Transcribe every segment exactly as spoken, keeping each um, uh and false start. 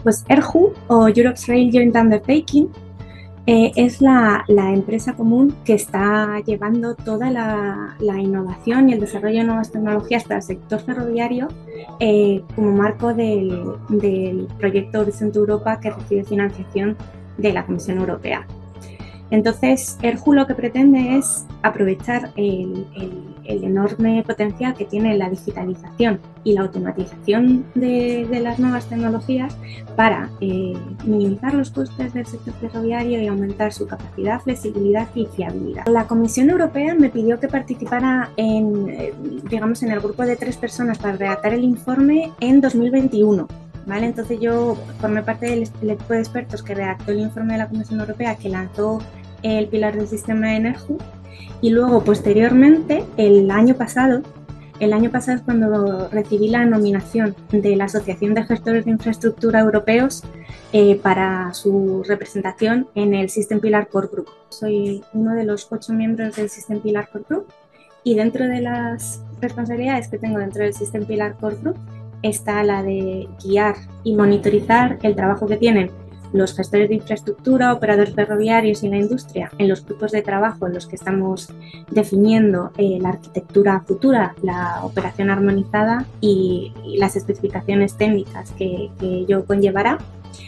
Pues ERJU, o Europe's Rail Joint Undertaking, eh, es la, la empresa común que está llevando toda la, la innovación y el desarrollo de nuevas tecnologías para el sector ferroviario eh, como marco del, del proyecto Horizonte Europa, que recibe financiación de la Comisión Europea. Entonces, ERJU lo que pretende es aprovechar el, el, el enorme potencial que tiene la digitalización y la automatización de, de las nuevas tecnologías para eh, minimizar los costes del sector ferroviario y aumentar su capacidad, flexibilidad y fiabilidad. La Comisión Europea me pidió que participara en, digamos, en el grupo de tres personas para redactar el informe en dos mil veintiuno. ¿Vale? Entonces yo formé parte del equipo de expertos que redactó el informe de la Comisión Europea que lanzó el pilar del sistema de ERJU, y luego posteriormente el año pasado el año pasado es cuando recibí la nominación de la Asociación de Gestores de Infraestructura Europeos eh, para su representación en el System Pillar Core Group. Soy uno de los ocho miembros del System Pillar Core Group, y dentro de las responsabilidades que tengo dentro del System Pillar Core Group está la de guiar y monitorizar el trabajo que tienen los gestores de infraestructura, operadores ferroviarios y la industria en los grupos de trabajo en los que estamos definiendo eh, la arquitectura futura, la operación armonizada y, y las especificaciones técnicas que, que ello conllevará.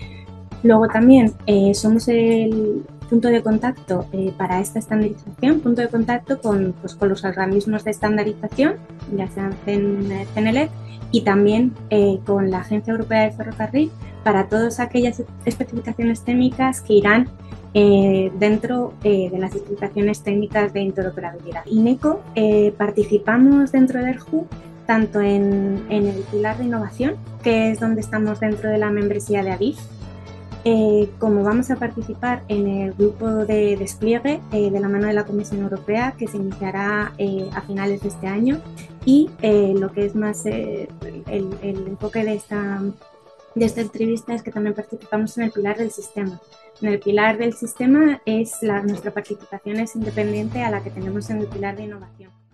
Luego también eh, somos el punto de contacto eh, para esta estandarización, punto de contacto con, pues, con los organismos de estandarización, ya sean CENELEC, y también eh, con la Agencia Europea de Ferrocarril para todas aquellas especificaciones técnicas que irán eh, dentro eh, de las especificaciones técnicas de interoperabilidad. INECO eh, participamos dentro de ERJU tanto en, en el pilar de innovación, que es donde estamos dentro de la membresía de ADIF, Eh, como vamos a participar en el grupo de despliegue eh, de la mano de la Comisión Europea, que se iniciará eh, a finales de este año, y eh, lo que es más eh, el, el enfoque de esta, de esta entrevista es que también participamos en el pilar del sistema. En el pilar del sistema es la, nuestra participación es independiente a la que tenemos en el pilar de innovación.